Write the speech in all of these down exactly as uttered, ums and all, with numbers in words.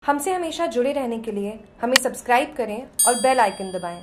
हमसे हमेशा जुड़े रहने के लिए हमें सब्सक्राइब करें और बेल आइकन दबाएं।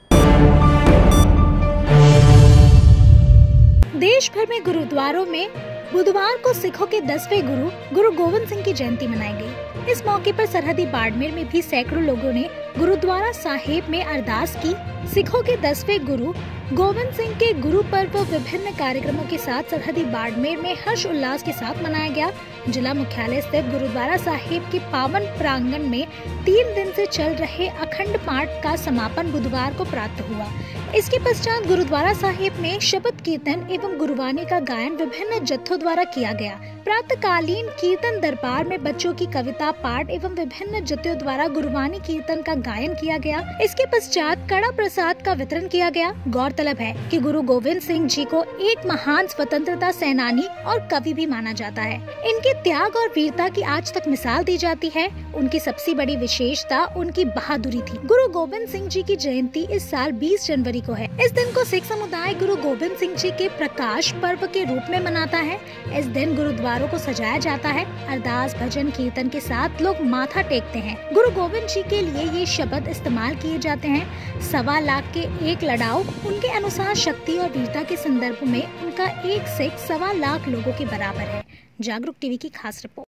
देश भर में गुरुद्वारों में बुधवार को सिखों के दसवें गुरु गुरु गोविंद सिंह की जयंती मनाई गई। इस मौके पर सरहदी बाड़मेर में भी सैकड़ों लोगों ने गुरुद्वारा साहिब में अरदास की। सिखों के दसवें गुरु गोविंद सिंह के गुरु पर्व विभिन्न कार्यक्रमों के साथ सरहदी बाड़मेर में हर्ष उल्लास के साथ मनाया गया। जिला मुख्यालय स्थित गुरुद्वारा साहिब के पावन प्रांगण में तीन दिन से चल रहे अखंड पाठ का समापन बुधवार को प्रातः हुआ। इसके पश्चात गुरुद्वारा साहिब में शबद कीर्तन एवं गुरुवाणी का गायन विभिन्न जत्थों द्वारा किया गया। प्रातःकालीन कीर्तन दरबार में बच्चों की कविता पाठ एवं विभिन्न जत्थों द्वारा गुरुवाणी कीर्तन का गायन किया गया। इसके पश्चात कड़ा प्रसाद का वितरण किया गया। गौरतलब है कि गुरु गोविंद सिंह जी को एक महान स्वतंत्रता सेनानी और कवि भी माना जाता है। इनके त्याग और वीरता की आज तक मिसाल दी जाती है। उनकी सबसे बड़ी विशेषता उनकी बहादुरी थी। गुरु गोविंद सिंह जी की जयंती इस साल बीस जनवरी को है। इस दिन को सिख समुदाय गुरु गोविंद सिंह जी के प्रकाश पर्व के रूप में मनाता है। इस दिन गुरुद्वारों को सजाया जाता है। अरदास भजन कीर्तन के साथ लोग माथा टेकते हैं। गुरु गोविंद जी के लिए ये शब्द इस्तेमाल किए जाते हैं। सवा लाख के एक लड़ाऊ उनके अनुसार शक्ति और वीरता के संदर्भ में उनका एक सिख सवा लाख लोगों के बराबर है। जागरूक टीवी की खास रिपोर्ट।